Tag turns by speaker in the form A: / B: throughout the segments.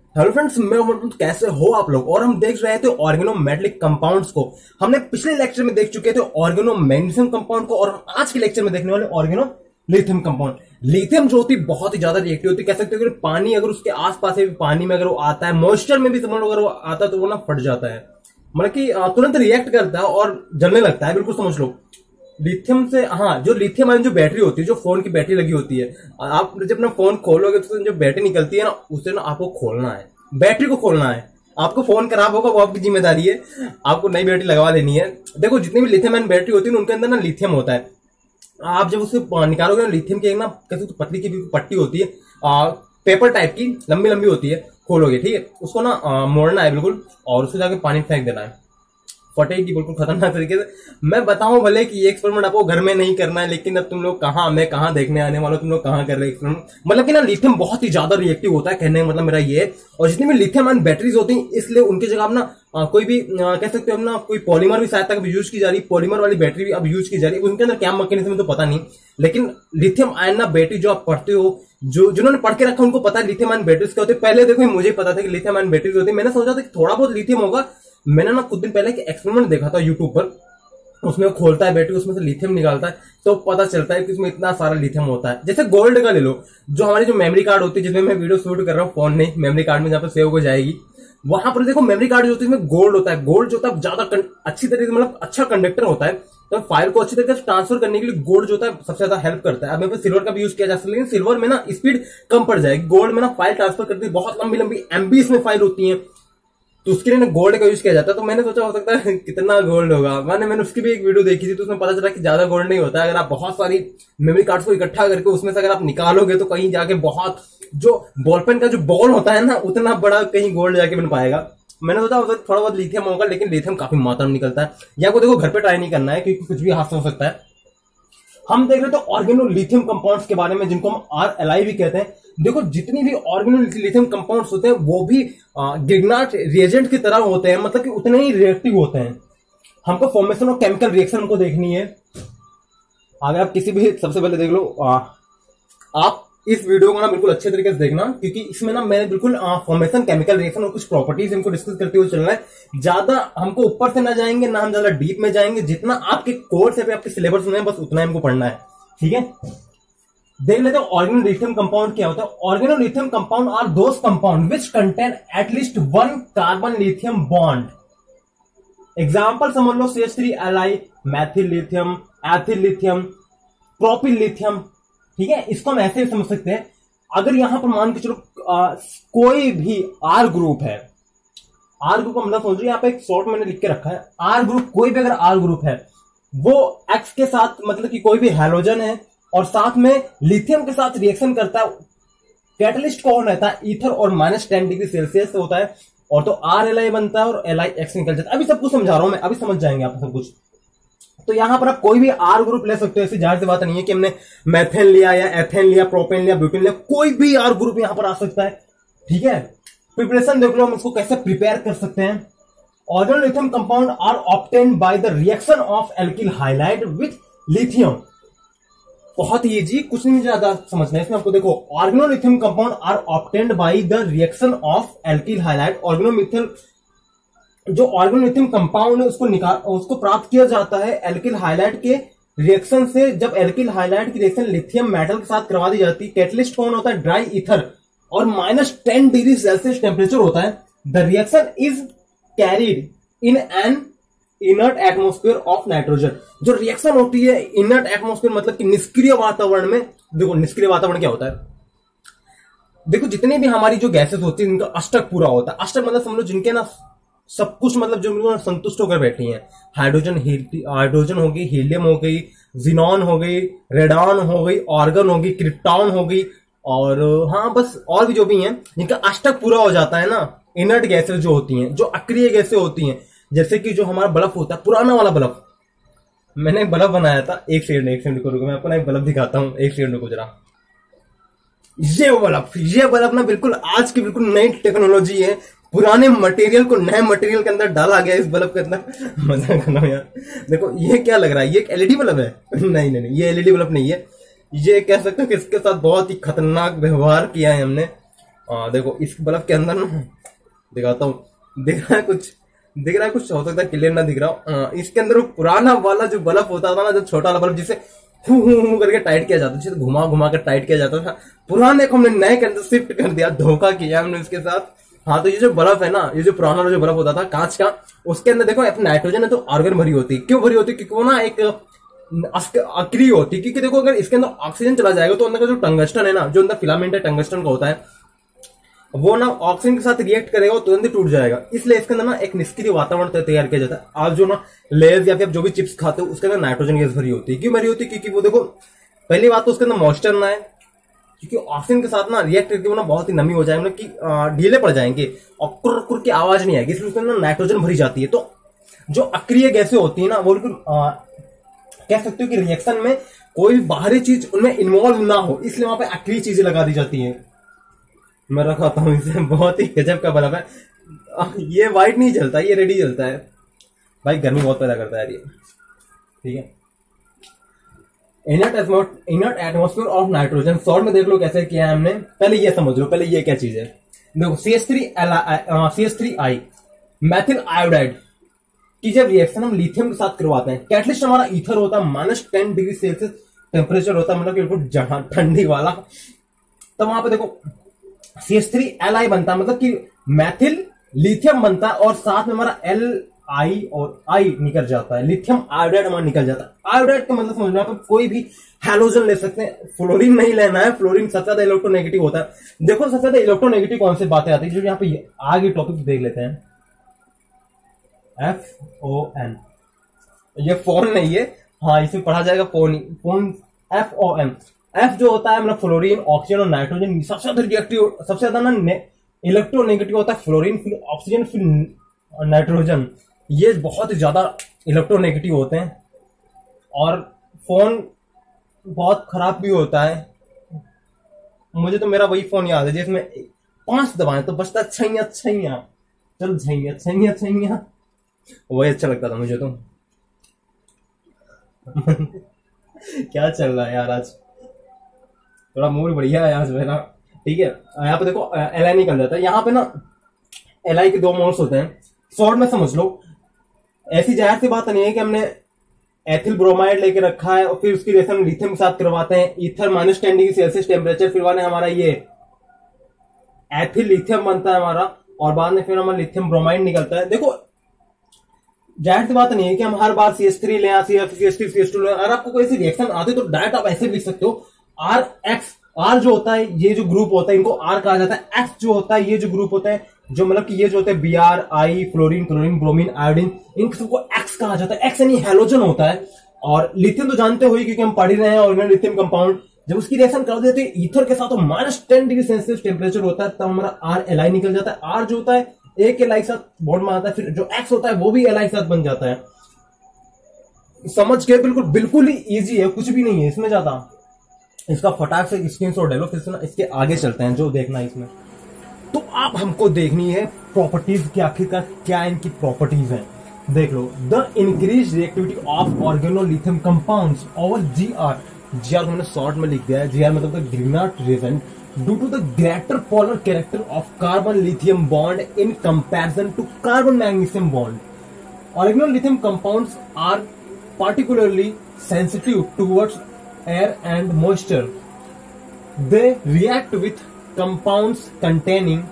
A: Hello friends, मैं उमर। कैसे हो आप लोग। और हम देख रहे थे ऑर्गेनोमेटेलिक कंपाउंड्स को। हमने पिछले लेक्चर में देख चुके थे ऑर्गेनोमैग्नीशियम कंपाउंड को, और हम आज के लेक्चर में देखने वाले ऑर्गेनो लिथियम कंपाउंड। लिथियम जो होती है बहुत ही ज्यादा रिएक्टिव होती है। कह सकते हो कि पानी अगर उसके आसपास है, पानी में अगर वो आता है, मॉइस्चर में भी समझ लो अगर वो आता है तो वो ना फट जाता है, मतलब कि तुरंत रिएक्ट करता है और जलने लगता है। बिल्कुल समझ लो लिथियम से। हाँ, जो लिथियम आयन जो बैटरी होती है, जो फोन की बैटरी लगी होती है, आप जब अपना फोन खोलोगे तो जो बैटरी निकलती है ना, उसे ना आपको खोलना है, बैटरी को खोलना है। आपको फोन खराब होगा वो आपकी जिम्मेदारी है, आपको नई बैटरी लगवा लेनी है। देखो जितनी भी लिथियम आयन बैटरी होती है उनके अंदर ना लिथियम होता है। आप जब उसे निकालोगे ना, लिथियम की एक ना कैसे तो पतली की भी पट्टी होती है, पेपर टाइप की लंबी लंबी होती है। खोलोगे, ठीक है, उसको ना मोड़ना है बिल्कुल, और उसको जाके पानी फेंक देना है, फटेगी बिल्कुल खतरनाक तरीके से। मैं बताऊं भले कि ये एक्सपेरिमेंट आपको घर में नहीं करना है, लेकिन अब तुम लोग कहाँ, मैं कहाँ देखने आने वाला, तुम लोग कहाँ कर रहे हैं एक्सपेरिमेंट। मतलब कि ना लिथियम बहुत ही ज्यादा रिएक्टिव होता है, कहने का मतलब मेरा ये है। और जितनी भी लिथियम आयन बैटरीज होती हैं, इसलिए उनकी जगह आप ना कोई भी कह सकते हो ना, कोई पॉलीमर भी शायद तक यूज की जा रही है, पॉलीमर वाली बैटरी भी अब यूज की जा रही है। उनके अंदर क्या मैकेनिज्म तो पता नहीं, लेकिन लिथियम आयन ना बैटरी जो आप पढ़ते हो, जो जिन्होंने पढ़ के रखा उनको पता है लिथियम आयन बैटरीज क्या होते हैं। पहले देखो मुझे पता था कि लिथियम आयन बैटरीज होती है, मैंने सोचा था कि थोड़ा बहुत लिथियम होगा। मैंने ना कुछ दिन पहले एक एक्सपेरिमेंट देखा था यूट्यूब पर, उसमें खोलता है बैटरी, उसमें से लिथियम निकालता है, तो पता चलता है कि उसमें इतना सारा लिथियम होता है। जैसे गोल्ड का ले लो, जो हमारी जो मेमोरी कार्ड होती है, जिसमें मैं वीडियो शूट कर रहा हूँ, फोन नहीं, मेमोरी कार्ड में जहाँ पर सेव हो जाएगी, वहां पर देखो मेमोरी कार्ड जो होती है इसमें गोल्ड होता है। गोल्ड जो होता है ज्यादा अच्छी तरीके से, मतलब अच्छा कंडक्टर होता है, तो फाइल को अच्छी तरीके से ट्रांसफर करने के लिए गोल्ड जो होता है सबसे ज्यादा हेल्प करता है। अब मेरे पास सिल्वर का भी यूज किया जा सकता है, लेकिन सिल्वर में ना स्पीड कम पड़ जाएगी। गोल्ड में ना फाइल ट्रांसफर करती है, बहुत लंबी लंबी एमबी इसमें फाइल होती है, तो उसके लिए ना गोल्ड का यूज किया जाता है। तो मैंने सोचा हो सकता है कितना गोल्ड होगा। मैंने उसकी भी एक वीडियो देखी थी, तो उसमें पता चला कि ज्यादा गोल्ड नहीं होता है। अगर आप बहुत सारी मेमोरी कार्ड्स को इकट्ठा करके उसमें से अगर आप निकालोगे तो कहीं जाके बहुत, जो बॉलपेन का जो बॉल होता है ना, उतना बड़ा कहीं गोल्ड जाके बन पाएगा। मैंने सोचा थोड़ा बहुत लिथियम होगा, लेकिन लिथियम काफी मात्रा में निकलता है। या को देखो घर पे ट्राई नहीं करना है, क्योंकि कुछ भी हादसा हो सकता है। हम देख रहे थे ऑर्गेनो लिथियम कंपाउंड्स के बारे में, जिनको हम RLI भी कहते हैं। देखो जितनी भी ऑर्गेनो लिथियम कंपाउंड्स होते हैं वो भी गिग्नार्ट रिएजेंट की तरह होते हैं, मतलब कि उतने ही रिएक्टिव होते हैं। हमको फॉर्मेशन ऑफ केमिकल रिएक्शन हमको देखनी है। अगर आप किसी भी, सबसे पहले देख लो, आप इस वीडियो को ना बिल्कुल अच्छे तरीके से देखना, क्योंकि इसमें ना मैंने बिल्कुल फॉर्मेशन, केमिकल रिएक्शन और कुछ प्रॉपर्टीज इनको डिस्कस करते हुए चलना है। ज्यादा हमको ऊपर से ना जाएंगे, ना हम ज्यादा डीप में जाएंगे। जितना आपके कोर्स है, आपके सिलेबस में, बस उतना हमको पढ़ना है, ठीक है। देख लेते हैं ऑर्गेनो लिथियम कंपाउंड क्या होता है। Organo lithium compound are those compound which contain at least one carbon lithium bond. Example समझ लो, CH3Li, methyl lithium, ethyl lithium, propyl lithium, ठीक है। इसको हम ऐसे समझ सकते हैं, अगर यहां पर मान के चलो कोई भी आर ग्रुप है, आर ग्रुप का मतलब समझिए, यहाँ पे एक शॉर्ट मैंने लिख के रखा है, आर ग्रुप, कोई भी अगर आर ग्रुप है, वो एक्स के साथ, मतलब कि कोई भी हैलोजन है और साथ में लिथियम के साथ रिएक्शन करता है। कैटलिस्ट कौन रहता है? ईथर, और -10 डिग्री सेल्सियस होता है, और तो RLI बनता है और LiX निकल जाता है। अभी सब कुछ समझा रहा हूं मैं, अभी समझ जाएंगे आप सब कुछ। तो यहां पर आप कोई भी आर ग्रुप ले सकते हो, ऐसी जाहिर सी बात नहीं है कि हमने मैथेन लिया या एथेन लिया, प्रोपेन लिया, ब्यूटेन लिया, कोई भी आर ग्रुप यहां पर आ सकता है, ठीक है। प्रिपरेशन देख लो, हम इसको कैसे प्रिपेयर कर सकते हैं। Organo lithium compound are obtained by the reaction of alkyl halide with lithium. बहुत ही इजी, कुछ नहीं ज्यादा समझना है इसमें आपको। देखो organo lithium compound are obtained by the reaction of alkyl halide. Organo जो ऑर्गेनोलिथियम कंपाउंड है उसको प्राप्त किया जाता है एल्किल हाइलाइड के रिएक्शन से। जब एल्किल हाइलाइड की रिएक्शन लिथियम मेटल के साथ करवा दी जाती है, कैटलिस्ट कौन होता है? ड्राई ईथर, और -10 डिग्री सेल्सियस टेम्परेचर होता है। The reaction is carried in an inert atmosphere of nitrogen. जो रिएक्शन होती है इनर्ट एटमोस्फेयर, मतलब कि निष्क्रिय वातावरण में। देखो निष्क्रिय वातावरण क्या होता है? देखो जितने भी हमारी जो गैसेस होती है, इनका अष्टक पूरा होता है। अष्टक मतलब समझ लो जिनके ना सब कुछ, मतलब जो संतुष्ट होकर बैठी हैं। हाइड्रोजन हो गई, हीलियम हो गई, जिनॉन हो गई, रेडॉन हो गई, ऑर्गन हो गई, क्रिप्टॉन हो गई, और हाँ बस और भी जो भी हैं, जिनका अष्टक पूरा हो जाता है ना। इनर्ट गैसेस जो होती हैं, जो अक्रिय गैसें होती हैं, जैसे कि जो हमारा बल्ब होता है, पुराना वाला बल्ब। मैंने एक बल्ब बनाया था, एक सेकंड को रुको, मैं आपको ना एक बल्ब दिखाता हूँ, एक सेकंड रुको जरा। ये बल्ब ना बिल्कुल आज की बिल्कुल नई टेक्नोलॉजी है। पुराने मटेरियल को नए मटेरियल के अंदर डाला गया इस बल्ब के अंदर। मजा करना यार। देखो ये क्या लग रहा है, ये एक LED बल्ब है? नहीं, ये LED बल्ब नहीं है। ये कह सकते हो कि इसके साथ बहुत ही खतरनाक व्यवहार किया है हमने। देखो इस बल्ब के अंदर ना दिखाता हूँ, दिख रहा है कुछ हो सकता है क्लियर ना दिख रहा हो। इसके अंदर वो पुराना वाला जो बल्ब होता था ना, जो छोटा वाला बल्ब जिसे हु करके टाइट किया जाता था, जिसे घुमा घुमा कर टाइट किया जाता था, पुराने को हमने नए के अंदर शिफ्ट कर दिया, धोखा किया हमने उसके साथ। हाँ, तो ये जो बल्ब है ना, ये जो पुराना जो बल्ब होता था कांच का, उसके अंदर देखो नाइट्रोजन है तो आर्गन भरी होती है। क्यों भरी होती है? क्योंकि वो ना एक अक्रिय होती है। क्योंकि देखो अगर इसके अंदर ऑक्सीजन चला जाएगा तो अंदर का जो टंगस्टन है ना, जो अंदर फिलामेंट है टंगस्टन का होता है, वो ना ऑक्सीजन के साथ रिएक्ट करेगा और तुरंत ही टूट जाएगा। इसलिए इसके अंदर ना एक निष्क्रिय वातावरण तैयार किया जाता है। आप जो ना लेज या फिर जो भी चिप्स खाते हो उसके अंदर नाइट्रोजन गैस भरी होती है। क्यों भरी होती है? क्योंकि वो देखो पहली बात तो उसके अंदर मॉइस्चर ना है, क्योंकि ऑक्सीजन के साथ ना रिएक्ट करके वो ना बहुत ही नमी हो जाएगी, मतलब कि ढीले पड़ जाएंगे और कुर कुर की आवाज नहीं आएगी, इसलिए उसके अंदर नाइट्रोजन भरी जाती है। तो जो अक्रिय गैसें होती है ना, वो बिल्कुल कह सकते हो कि रिएक्शन में कोई बाहरी चीज उनमें इन्वॉल्व ना हो, इसलिए वहां पे अक्रिय चीजें लगा दी जाती है। मैं रखाता हूँ इसे, बहुत ही गजब का बल्ब है। ये व्हाइट नहीं जलता, ये रेडी जलता है भाई, गर्मी बहुत पैदा करता है ये। ठीक है, inert atmosphere of nitrogen, short में देख लो कैसे किया है हमने। पहले ये समझ लो, पहले ये क्या चीज है। देखो CH3I मैथिल आयोडाइड की जब रिएक्शन हम लिथियम के साथ करवाते हैं, कैटलिस्ट हमारा ईथर होता है, -10 डिग्री सेल्सियस टेम्परेचर होता है, मतलब बिल्कुल जहां ठंडी वाला। तो वहां पे देखो CH3Li बनता है, मतलब कि मैथिल लिथियम बनता है और साथ में हमारा Li और I निकल जाता है, लिथियम आयोडाइड हमारा निकल जाता है। आयोडाइड का मतलब समझना, आप कोई भी हैलोजन ले सकते हैं, फ्लोरीन नहीं लेना है। फ्लोरीन सबसे ज्यादा इलेक्ट्रोनेगेटिव होता है। देखो सबसे ज्यादा इलेक्ट्रोनेगेटिव कौन सी बातें आती है, जो यहाँ पे आगे टॉपिक देख लेते हैं। FON, ये फोन नहीं है, हाँ इसमें पढ़ा जाएगा फोन। FON, F जो होता है मतलब फ्लोरीन, ऑक्सीजन और नाइट्रोजन, सबसे ज्यादा रिएक्टिव, सबसे ज्यादा ना इलेक्ट्रोनेगेटिव होता है फ्लोरीन, फिर ऑक्सीजन, फिर नाइट्रोजन। ये बहुत ही ज्यादा इलेक्ट्रोनेगेटिव होते हैं और फोन बहुत खराब भी होता है। मुझे तो मेरा वही फोन याद है जिसमें 5 दबाएं तो बचता छैया छैया, चल छैया छैया छैया, वही अच्छा लगता था मुझे तो। क्या चल रहा है यार आज, थोड़ा मूड बढ़िया है आज मेरा। ठीक है, यहाँ पे देखो Li निकल जाता है। यहाँ पे ना Li के 2 मोल्स होते हैं, शॉर्ट में समझ लो। ऐसी जाहिर सी बात नहीं है कि हमने एथिल ब्रोमाइड लेके रखा है और फिर उसकी रिएक्शन लिथियम के साथ करवाते हैं, ईथर -10 डिग्री सेल्सियस टेम्परेचर, फिर बाद में हमारा ये एथिल लिथियम बनता है हमारा, और बाद में फिर हमारा लिथियम ब्रोमाइड निकलता है। देखो जाहिर सी बात नहीं है कि हम हर बार CH3 ले, CH3 CH2 ले। अगर आपको कोई ऐसी रिएक्शन आती है तो डायरेक्ट आप ऐसे लिख सकते हो RX। R जो होता है, ये जो ग्रुप होता है इनको R कहा जाता है। X जो होता है, ये जो ग्रुप होता है, जो मतलब कि ये जो होते हैं Br, fluorine, chlorine, bromine, iodine, इन सबको X कहा जाता है। X यानी हैलोजन होता है। और लिथियम तो जानते हो ही, क्योंकि हम पढ़ ही रहे हैं ऑर्गेनिक लिथियम कंपाउंड। जब उसकी रिएक्शन कर देते हैं ईथर के साथ तो -10 डिग्री सेल्सियस टेम्परेचर होता है, तब हमारा RLi निकल जाता है। R जो होता है एक Li के साथ बॉन्ड में आता है, फिर जो X होता है वो भी Li के साथ बन जाता है। समझ के बिल्कुल ही इजी है, कुछ भी नहीं है इसमें ज्यादा। इसका फटाक से स्क्रीनशॉट ले लो, फिर से ना इसके आगे चलते हैं जो देखना है इसमें। तो आप हमको देखनी है प्रॉपर्टीज की, आखिरकार क्या इनकी प्रॉपर्टीज हैं। देख लो, the increase reactivity of organolithium compounds over GR मैंने शॉर्ट में लिख दिया है। GR मतलब the Grignard reagent, due to the greater polar character of carbon lithium bond in comparison to carbon magnesium bond, organolithium compounds are particularly sensitive towards air and moisture. They react with compounds containing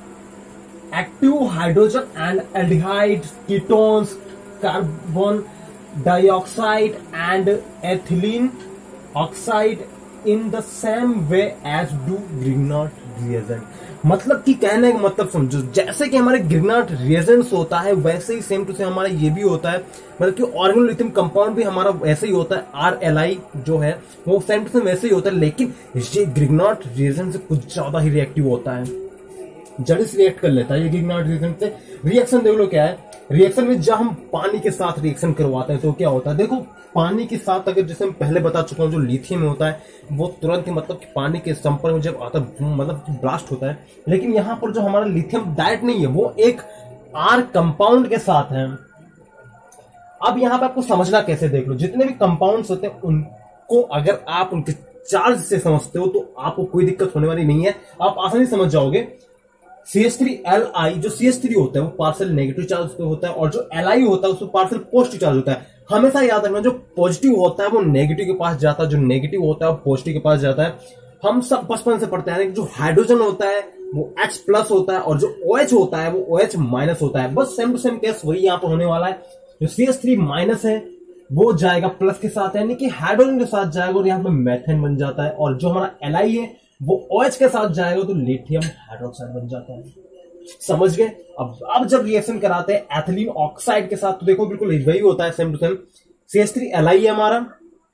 A: active hydrogen and aldehydes, ketones, carbon dioxide and ethylene oxide in the same way as do Grignard reagent. मतलब कि कहने का मतलब समझो, जैसे कि हमारे Grignard reagents होता है वैसे ही सेम टू सेम हमारा ये भी होता है। मतलब कि ऑर्गेनोलिथियम कंपाउंड भी हमारा वैसे ही होता है। RLi जो है वो सेम टू सेम वैसे ही होता है, लेकिन ये ग्रिग्नार्ड रिएजेंट से कुछ ज्यादा ही रिएक्टिव होता है, जल्दी से रिएक्ट कर लेता है ये ग्रिग्नार्ड रिएजेंट से। रिएक्शन देख लो क्या है। रिएक्शन में जब हम पानी के साथ रिएक्शन करवाते हैं तो क्या होता है। देखो पानी के साथ, अगर जैसे मैं पहले बता चुका हूं, जो लिथियम में होता है वो तुरंत ही मतलब कि पानी के संपर्क में जब आता है मतलब ब्लास्ट होता है। लेकिन यहाँ पर जो हमारा लिथियम डायरेक्ट नहीं है, वो एक R कंपाउंड के साथ है। अब यहाँ पे आपको समझना कैसे, देख लो जितने भी कंपाउंड्स होते हैं उनको अगर आप उनके चार्ज से समझते हो तो आपको कोई दिक्कत होने वाली नहीं है, आप आसानी समझ जाओगे। CH3Li जो CH3 होता है वो पार्शियल नेगेटिव चार्ज पे होता है और जो Li होता है उसमें पार्शियल पॉजिटिव चार्ज होता है। हमेशा याद रखना जो पॉजिटिव होता है वो नेगेटिव के पास जाता है, जो नेगेटिव होता है वो पॉजिटिव के पास जाता है। हम सब बचपन से पढ़ते हैं कि जो हाइड्रोजन होता है वो H प्लस होता है और जो OH होता है वो OH माइनस होता है। बस सेम टू सेम केस वही यहाँ पर होने वाला है। जो CH3 माइनस है वो जाएगा प्लस के साथ, यानी कि हाइड्रोजन के साथ जाएगा और यहाँ पे मेथेन बन जाता है। और जो हमारा Li है वो OH के साथ जाएगा तो लिथियम हाइड्रोक्साइड बन जाता है। समझ गए? अब जब रिएक्शन कराते हैं एथिलीन ऑक्साइड के साथ तो देखो बिल्कुल वही होता है, सेम टू सेम। CH3Li है हमारा,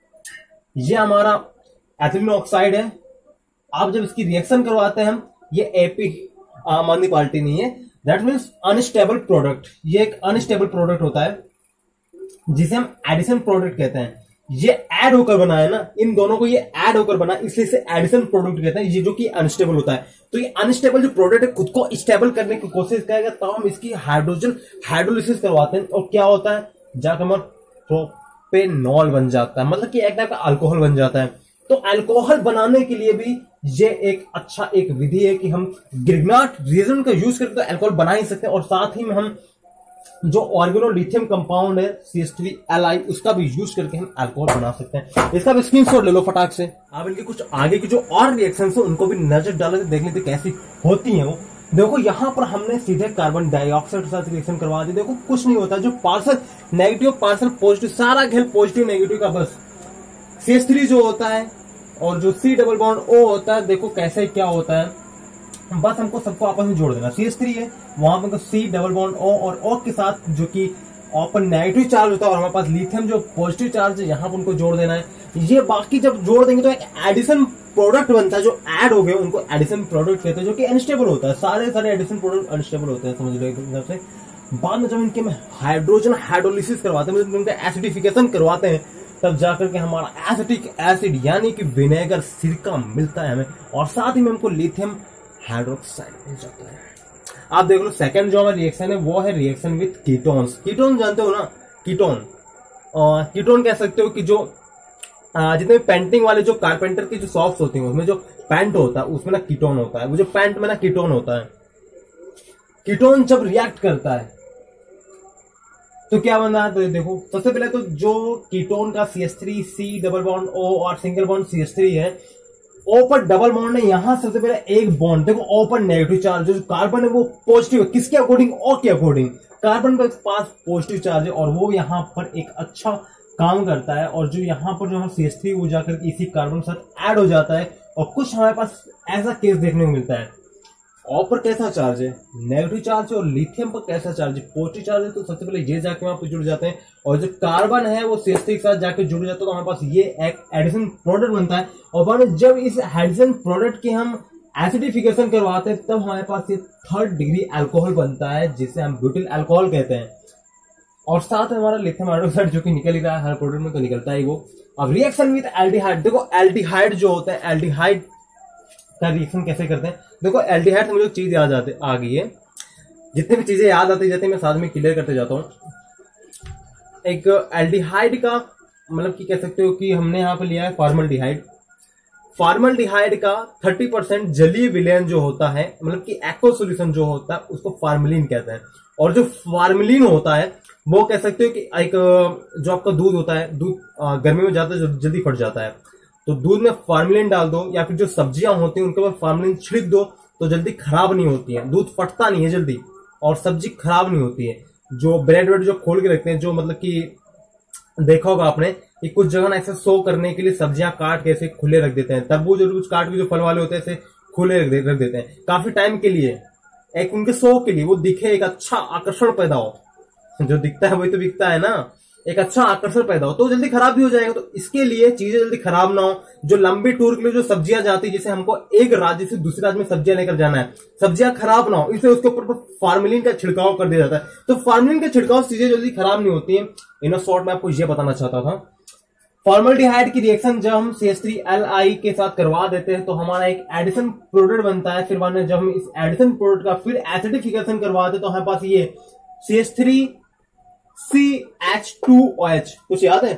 A: ये हमारा एथिलीन ऑक्साइड है। आप जब इसकी रिएक्शन करवाते हैं हम, ये एपी आमानी पार्टी नहीं है, दैट मीन्स अनस्टेबल प्रोडक्ट। ये एक अनस्टेबल प्रोडक्ट होता है जिसे हम एडिशन प्रोडक्ट कहते हैं। ये ऐड होकर बना है ना, इन दोनों को ये ऐड होकर बना, इसलिए इसे एडिशन प्रोडक्ट कहते हैं। ये जो कि अनस्टेबल होता है, तो ये अनस्टेबल जो प्रोडक्ट है खुद को स्टेबल करने की कोशिश करेगा, तो हम इसकी हाइड्रोजन हाइड्रोलिसिस करवाते हैं और क्या होता है, जाकर हमारा प्रोपेनॉल बन जाता है, मतलब कि एक टाइप का अल्कोहल बन जाता है। तो अल्कोहल बनाने के लिए भी ये एक अच्छा एक विधि है कि हम ग्रिग्नाट रिएजेंट का यूज करके तो अल्कोहल बना ही सकते हैं, और साथ ही में हम जो ऑर्गेनोलिथियम कंपाउंड है CH3Li उसका भी यूज करके हम अल्कोहल बना सकते हैं। इसका भी स्क्रीनशॉट ले लो फटाक से। आप इनके कुछ आगे की जो और रिएक्शंस है उनको भी नजर डाल के देख लेते कैसी होती है वो। देखो यहाँ पर हमने सीधे कार्बन डाइऑक्साइड के साथ रिएक्शन करवा दी। देखो कुछ नहीं होता, जो पार्सल नेगेटिव पार्सल पॉजिटिव सारा खेल पॉजिटिव नेगेटिव का, बस CH3 जो होता है और जो C डबल बॉन्ड O होता है, देखो कैसे क्या होता है, बस हमको सबको आपस में जोड़ देना। CH3 है, वहां पर C डबल बॉन्ड O और O के साथ जो कि ओपन नेगेटिव चार्ज होता है और हमारे पास लिथियम जो पॉजिटिव चार्ज है, यहाँ पर उनको जोड़ देना है। ये बाकी जब जोड़ देंगे तो एक एडिशन प्रोडक्ट बनता है, जो ऐड हो गए उनको एडिशन प्रोडक्ट कहते हैं, जो कि अनस्टेबल होता है। सारे एडिशन प्रोडक्ट अनस्टेबल होते हैं, समझ लो एक हिसाब से। बाद में जब इनके में हाइड्रोजन हाइड्रोलिसिस करवाते हैं, मतलब इनका एसिडिफिकेशन करवाते हैं, तब जाकर के हमारा एसिटिक एसिड यानी कि विनेगर सिरका मिलता है हमें, और साथ ही में हमको लिथियम हाइड्रोक्साइड मिल जाता है। आप देख लो सेकंड जो हमारा रिएक्शन है वो है रिएक्शन विथ कीटोन्स। कीटोन जानते हो ना, कीटोन कह सकते हो कि जो जितने पेंटिंग वाले जो कारपेंटर की जो शॉप्स होती हैं उसमें जो पेंट होता है उसमें ना कीटोन होता है, वो जो पेंट में ना कीटोन होता है। कीटोन जब रिएक्ट करता है तो क्या बन रहा है, तो देखो सबसे पहले तो जो कीटोन का CH3 C double bond O और सिंगल बॉन्ड CH3 है, O पर डबल बॉन्ड है, यहां सबसे पहले एक बॉन्ड देखो O पर नेगेटिव चार्ज, जो कार्बन है वो पॉजिटिव है, किसके अकॉर्डिंग, O के अकॉर्डिंग। कार्बन के पास पॉजिटिव चार्ज है और वो यहाँ पर एक अच्छा काम करता है, और जो यहाँ पर जो हमारा CH3 वो जाकर इसी कार्बन के साथ ऐड हो जाता है। और कुछ हमारे पास ऐसा केस देखने को मिलता है, O पर कैसा चार्ज है, नेगेटिव चार्ज है, और लिथियम पर कैसा चार्ज है, पॉजिटिव चार्ज है। तो सबसे पहले ये जाके वहां पर जुड़ जाते हैं, और जो कार्बन है वो CH3 के साथ जाके जुड़ जाता है, तो हमारे पास ये एक एडिशन प्रोडक्ट बनता है। और बाद में जब इस एडिशन प्रोडक्ट की हम एसिडिफिकेशन करवाते हैं तब हमारे पास ये 3rd डिग्री अल्कोहल बनता है, जिसे हम ब्यूटिल अल्कोहल कहते हैं। और साथ में हमारा लिथियम हाइड्रोक्साइड जो कि निकल ही रहा है, हर प्रोडक्ट में तो निकलता है वो। अब रिएक्शन विद एल्डिहाइड, देखो एल्डिहाइड जो होता है, एल्डिहाइड का रिएक्शन कैसे करते हैं, देखो एल्डिहाइड से मुझे एक चीज याद आ गई है, जितनी भी चीजें याद आती जाती है मैं साथ में क्लियर करते जाता हूं। एक एल्डिहाइड का मतलब कि कह सकते हो कि हमने यहाँ पे लिया है फॉर्मल्डिहाइड। फॉर्मल्डिहाइड का 30% जलीय विलयन जो होता है, मतलब कि एक्वा सोल्यूशन जो होता है उसको फार्मलिन कहते हैं। और जो फार्मलिन होता है वो कह सकते हो कि एक जो आपका दूध होता है, दूध गर्मी में जाता है जल्दी फट जाता है, तो दूध में फार्मलिन डाल दो, या फिर जो सब्जियां होती हैं उनके ऊपर फार्मलिन छिड़क दो तो जल्दी खराब नहीं होती है, दूध फटता नहीं है जल्दी और सब्जी खराब नहीं होती है। जो ब्रेड वेड जो खोल के रखते हैं, जो मतलब कि देखा होगा आपने कि कुछ जगह ना ऐसे शो करने के लिए सब्जियां काट के ऐसे खुले रख देते हैं, तरबूज और कुछ काट के जो फल वाले होते हैं ऐसे खुले रख देते हैं काफी टाइम के लिए, एक उनके शो के लिए, वो दिखे, एक अच्छा आकर्षण पैदा हो, जो दिखता है वही तो बिकता है ना, एक अच्छा आकर्षण पैदा हो, तो जल्दी खराब भी हो जाएगा। तो इसके लिए चीजें जल्दी खराब ना हो, जो लंबी टूर के लिए जो सब्जियां जाती है, जैसे हमको एक राज्य से दूसरे राज्य में सब्जियां लेकर जाना है, सब्जियां खराब ना हो, इसलिए उसके ऊपर फार्मलिन का छिड़काव कर दिया जाता है। तो फार्मलिन का छिड़काव से चीजें जल्दी खराब नहीं होती है। इन शॉर्ट में आपको ये बताना चाहता था। फॉर्मल्डिहाइड की रिएक्शन जब हम CH3Li के साथ करवा देते हैं तो हमारा एक एडिशन प्रोडक्ट बनता है। फिर बाद में जब हम इस एडिशन प्रोडक्ट का फिर एसिडिफिकेशन करवाते हैं तो हमारे पास ये CH3CH2OH, कुछ याद है,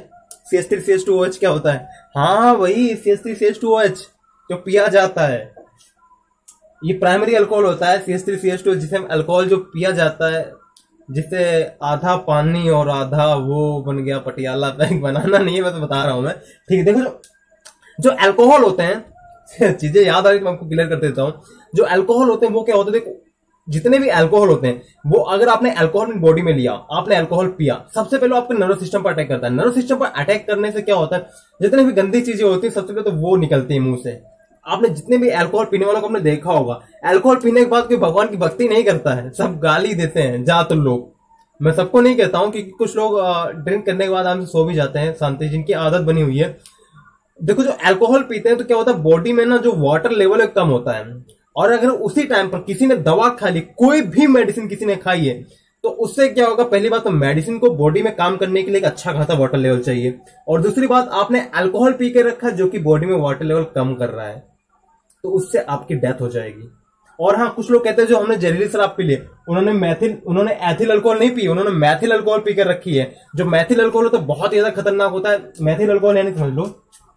A: CH3CH2OH क्या होता है? हाँ वही CH3CH2OH जो पिया जाता है, ये प्राइमरी अल्कोहल होता है CH3CH2, जिसे अल्कोहल जो पिया जाता है, जिससे आधा पानी और आधा वो बन गया पटियाला पैक। बनाना नहीं है, मैं तो बता रहा हूं मैं। ठीक है, देखो जो अल्कोहल होते हैं चीजें याद आ रही, मैं आपको क्लियर कर देता हूँ। जो अल्कोहल होते हैं वो क्या होते हैं, देखो जितने भी अल्कोहल होते हैं वो अगर आपने अल्कोहल बॉडी में लिया, आपने अल्कोहल पिया, सबसे पहले आपके नर्वस सिस्टम पर अटैक करता है। नर्वस सिस्टम पर अटैक करने से क्या होता है, जितने भी गंदी चीजें होती है सबसे पहले तो वो निकलती है मुंह से। आपने जितने भी अल्कोहल पीने वालों को आपने देखा होगा, अल्कोहल पीने के बाद कोई भगवान की भक्ति नहीं करता है, सब गाली देते हैं ज्यादातर लोग। मैं सबको नहीं कहता हूं, क्योंकि कुछ लोग ड्रिंक करने के बाद आराम से सो भी जाते हैं शांति, जिनकी आदत बनी हुई है। देखो जो अल्कोहल पीते हैं तो क्या होता है, बॉडी में ना जो वाटर लेवल है कम होता है, और अगर उसी टाइम पर किसी ने दवा खा ली, कोई भी मेडिसिन किसी ने खाई है, तो उससे क्या होगा, पहली बात तो मेडिसिन को बॉडी में काम करने के लिए एक अच्छा खासा वाटर लेवल चाहिए, और दूसरी बात आपने अल्कोहल पी के रखा जो कि बॉडी में वाटर लेवल कम कर रहा है, तो उससे आपकी डेथ हो जाएगी। और हाँ, कुछ लोग कहते हैं जो हमने जहरीली शराब पी ली, उन्होंने एथिल अल्कोहल नहीं पी, उन्होंने मैथिल अल्कोहल पी कर रखी है। जो मैथिल अल्कोहल है तो बहुत ही ज्यादा खतरनाक होता है। मैथिल अल्कोहल यानी समझ लो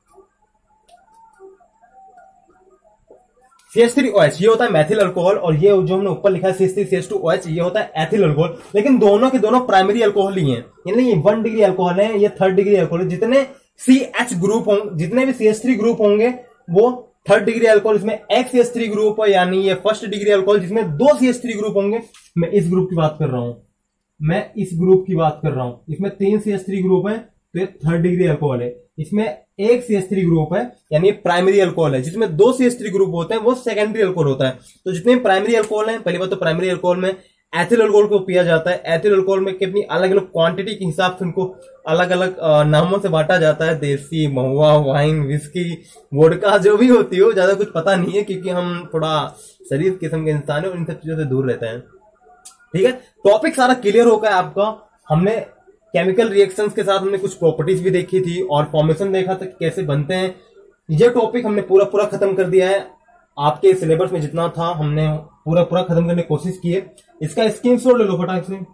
A: CH3OH, ये होता है मैथिल अल्कोहल, और ये जो हमने ऊपर लिखा है CH3CH2OH, ये होता है एथिल अल्कोहल। लेकिन दोनों के दोनों प्राइमरी अल्कोहल ही हैं, यानी ये 1 डिग्री अल्कोहल है, ये 3rd डिग्री अल्कोहल है। जितने CH ग्रुप होंगे, जितने भी CH3 ग्रुप होंगे वो 3rd डिग्री अल्कोहल। इसमें एक CH3 ग्रुप है, यानी ये 1st डिग्री अल्कोहल, जिसमें 2 CH3 ग्रुप होंगे। मैं इस ग्रुप की बात कर रहा हूं, मैं इस ग्रुप की बात कर रहा हूं। इसमें 3 CH3 ग्रुप है तो ये 3rd डिग्री अल्कोहल है। इसमें एक CH3 ग्रुप है, यानी प्राइमरी अल्कोहल है। जिसमें 2 CH3 ग्रुप होते हैं वो सेकेंडरी अल्कोहल होता है। तो जितने प्राइमरी अल्कोहल हैं, पहली बात तो प्राइमरी अल्कोहल में एथिल अल्कोहल को पिया जाता है। एथिल अल्कोहल में कितनी अलग अलग क्वांटिटी के हिसाब से उनको अलग अलग नामों से बांटा जाता है, देसी, महुआ, वाइन, विस्की, वोडका, जो भी होती हो, ज्यादा कुछ पता नहीं है, क्योंकि हम थोड़ा शरीफ किस्म के इंसान है और इन सब चीजों से दूर रहते हैं। ठीक है, टॉपिक सारा क्लियर हो गया आपका। हमने केमिकल रिएक्शंस के साथ हमने कुछ प्रॉपर्टीज भी देखी थी और फॉर्मेशन देखा था कि कैसे बनते हैं। ये टॉपिक हमने पूरा पूरा खत्म कर दिया है। आपके सिलेबस में जितना था हमने पूरा पूरा खत्म करने की कोशिश की है। इसका स्क्रीनशॉट ले लो फटाक से।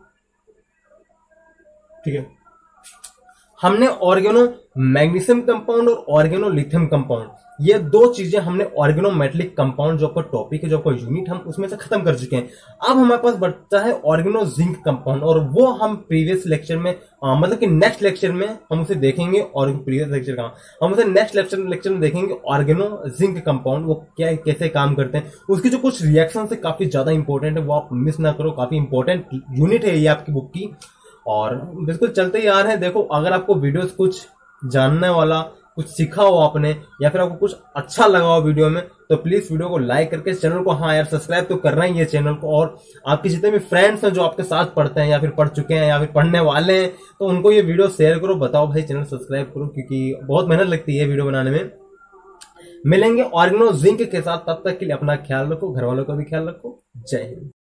A: ठीक है, हमने ऑर्गेनो मैग्नीशियम कंपाउंड और ऑर्गेनो लिथियम कंपाउंड, ये 2 चीजें हमने ऑर्गेनोमेटेलिक कंपाउंड जो आपका टॉपिक है, जो आपका यूनिट, हम उसमें से खत्म कर चुके हैं। अब हमारे पास बचता है ऑर्गेनो जिंक कंपाउंड, और वो हम प्रीवियस लेक्चर में मतलब कि नेक्स्ट लेक्चर में हम उसे देखेंगे। और प्रीवियस लेक्चर का हम उसे नेक्स्ट लेक्चर में देखेंगे। ऑर्गेनो जिंक कंपाउंड वो क्या, कैसे काम करते हैं, उसकी जो कुछ रिएक्शन है काफी ज्यादा इंपॉर्टेंट है, वो आप मिस ना करो। काफी इंपॉर्टेंट यूनिट है ये आपकी बुक की। और बिल्कुल चलते ही आ रहे हैं। देखो, अगर आपको वीडियोस कुछ जानने वाला, कुछ सीखा हो आपने, या फिर आपको कुछ अच्छा लगा हो वीडियो में, तो प्लीज वीडियो को लाइक करके चैनल को, हाँ यार, सब्सक्राइब तो करना ही है चैनल को। और आपके जितने भी फ्रेंड्स हैं जो आपके साथ पढ़ते हैं या फिर पढ़ चुके हैं या फिर पढ़ने वाले हैं, तो उनको ये वीडियो शेयर करो, बताओ भाई चैनल सब्सक्राइब करो, क्योंकि बहुत मेहनत लगती है वीडियो बनाने में। मिलेंगे ऑर्गेनो जिंक के साथ, तब तक के लिए अपना ख्याल रखो, घर वालों का भी ख्याल रखो। जय हिंद।